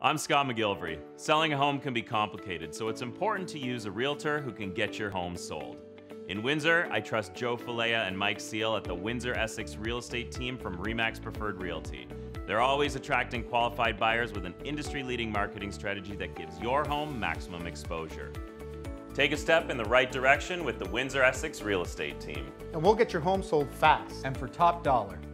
I'm Scott McGillivray. Selling a home can be complicated, so it's important to use a realtor who can get your home sold. In Windsor, I trust Joe Fallea and Mike Seal at the Windsor Essex real estate team from RE/MAX Preferred Realty. They're always attracting qualified buyers with an industry-leading marketing strategy that gives your home maximum exposure. Take a step in the right direction with the Windsor Essex real estate team. And we'll get your home sold fast. And for top dollar.